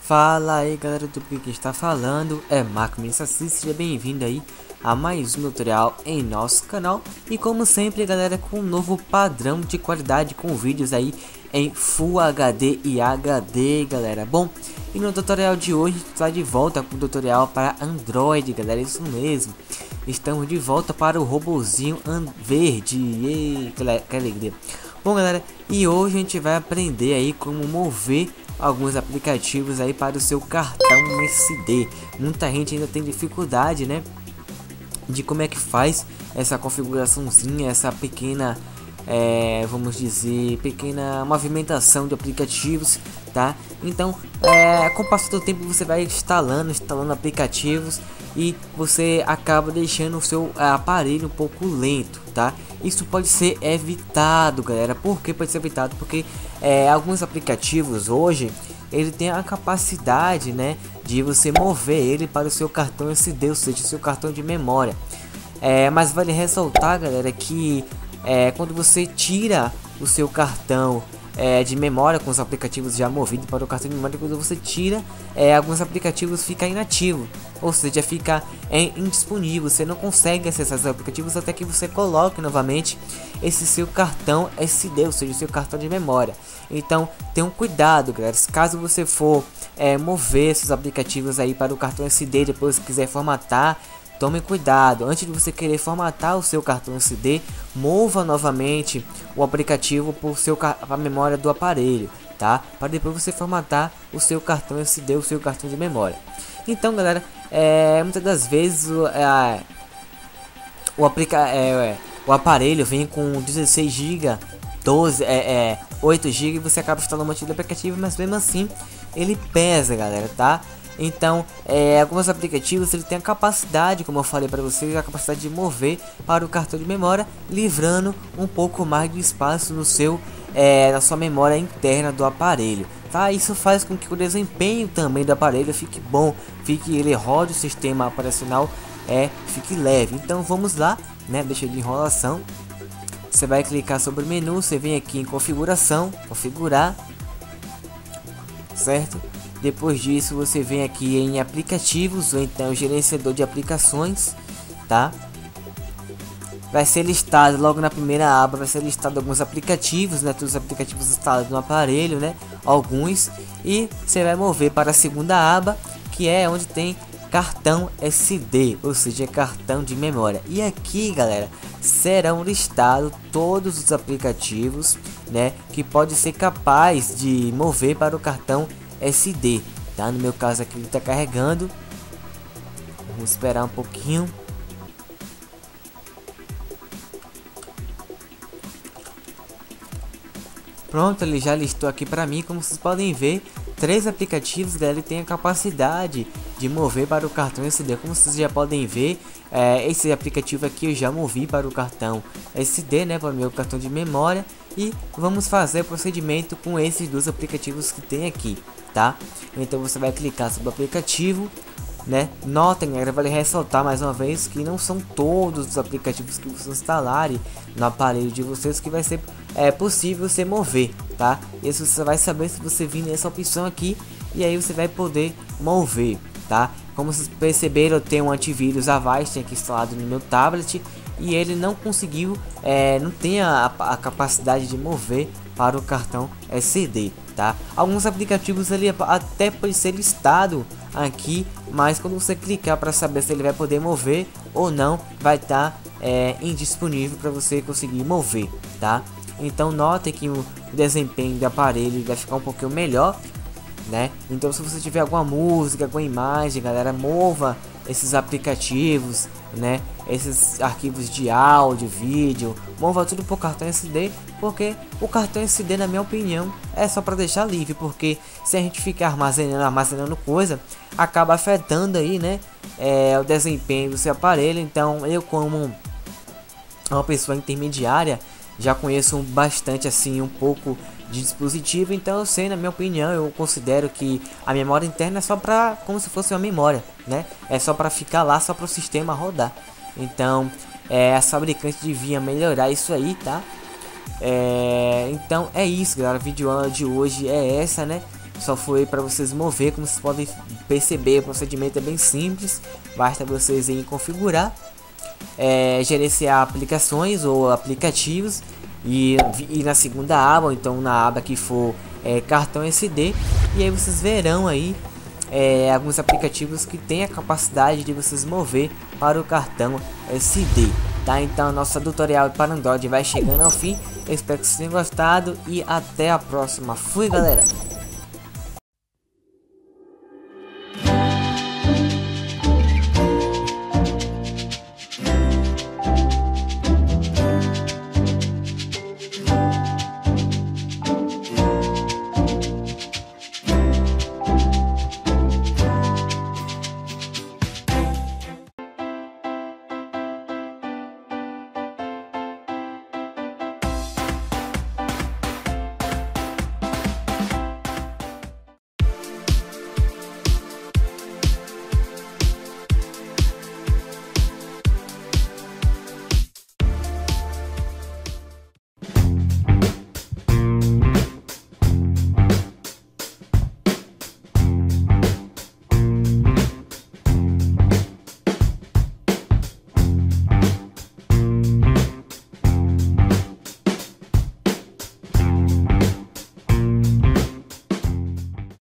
Fala aí galera do que está falando é Marco Mensassi, seja bem-vindo aí a mais um tutorial em nosso canal. E como sempre galera, com um novo padrão de qualidade com vídeos aí em Full HD e HD galera. Bom, e no tutorial de hoje a gente está de volta com o tutorial para Android galera, isso mesmo. Estamos de volta para o robozinho verde, e que alegria. Bom galera, e hoje a gente vai aprender aí como mover alguns aplicativos aí para o seu cartão SD. Muita gente ainda tem dificuldade, né, de como é que faz essa configuraçãozinha, essa pequena, vamos dizer, pequena movimentação de aplicativos, tá? Então, com o passar do tempo você vai instalando aplicativos e você acaba deixando o seu aparelho um pouco lento, tá? Isso pode ser evitado, galera. Por que pode ser evitado? Porque alguns aplicativos hoje ele tem a capacidade, né, de você mover ele para o seu cartão SD, ou seja, o seu cartão de memória. Mas vale ressaltar, galera, que quando você tira o seu cartão de memória com os aplicativos já movidos para o cartão de memória, quando você tira, alguns aplicativos ficam inativos, ou seja, fica indisponível. Você não consegue acessar os aplicativos até que você coloque novamente esse seu cartão SD, ou seja, o seu cartão de memória. Então tenham cuidado, galera. Caso você for mover esses aplicativos aí para o cartão SD, depois quiser formatar, tome cuidado. Antes de você querer formatar o seu cartão SD, mova novamente o aplicativo para a memória do aparelho, tá? Para depois você formatar o seu cartão SD, o seu cartão de memória. Então, galera, muitas das vezes o aparelho vem com 16 GB, 8 GB e você acaba instalando um monte de aplicativo, mas mesmo assim ele pesa, galera, tá? Então, alguns aplicativos ele tem a capacidade, como eu falei para vocês, a capacidade de mover para o cartão de memória, livrando um pouco mais de espaço no seu, na sua memória interna do aparelho, tá? Isso faz com que o desempenho também do aparelho fique bom, ele rode o sistema operacional, fique leve. Então, vamos lá, né? Deixa de enrolação. Você vai clicar sobre o menu, você vem aqui em configuração, configurar, certo? Depois disso você vem aqui em aplicativos ou então gerenciador de aplicações, tá? Vai ser listado logo na primeira aba, vai ser listado alguns aplicativos, né? Todos os aplicativos instalados no aparelho, né? Alguns, e você vai mover para a segunda aba, que é onde tem cartão SD, ou seja, cartão de memória. E aqui, galera, serão listados todos os aplicativos, né? Que pode ser capaz de mover para o cartão SD, tá? No meu caso aqui ele está carregando. Vamos esperar um pouquinho. Pronto, ele já listou aqui para mim. Como vocês podem ver, 3 aplicativos, galera, tem a capacidade de mover para o cartão SD. Como vocês já podem ver, esse aplicativo aqui eu já movi para o cartão SD, né, para o meu cartão de memória. E vamos fazer o procedimento com esses 2 aplicativos que tem aqui, tá? Então você vai clicar sobre o aplicativo, né? Notem, galera, vale ressaltar mais uma vez que não são todos os aplicativos que vocês instalarem no aparelho de vocês que vai ser possível você mover, tá? Isso você vai saber se você vir nessa opção aqui, e aí você vai poder mover, tá? Como vocês perceberam, eu tenho um antivírus Avast aqui instalado no meu tablet e ele não conseguiu, não tem a capacidade de mover para o cartão SD, tá? Alguns aplicativos ele até pode ser listado aqui, mas quando você clicar para saber se ele vai poder mover ou não, vai estar indisponível para você conseguir mover, tá? Então notem que o desempenho do aparelho vai ficar um pouquinho melhor, né? Então se você tiver alguma música, alguma imagem, galera, mova esses aplicativos, né? Esses arquivos de áudio, vídeo, mova tudo pro cartão SD, porque o cartão SD, na minha opinião, é só para deixar livre, porque se a gente ficar armazenando coisa, acaba afetando aí, né, o desempenho do seu aparelho. Então eu, como uma pessoa intermediária, já conheço bastante assim um pouco de dispositivo, então eu sei, na minha opinião, eu considero que a memória interna é só para, como se fosse uma memória, né? É só para ficar lá, só para o sistema rodar. Então, as fabricantes deviam melhorar isso aí, tá? Então é isso, galera. A videoaula de hoje é essa, né? só foi para vocês mover. Como vocês podem perceber, o procedimento é bem simples, basta vocês em configurar, gerenciar aplicações ou aplicativos e na segunda aba, ou então na aba que for cartão SD, e aí vocês verão aí alguns aplicativos que tem a capacidade de vocês mover para o cartão SD, tá? Então nosso tutorial para Android vai chegando ao fim. Eu espero que vocês tenham gostado e até a próxima. Fui, galera!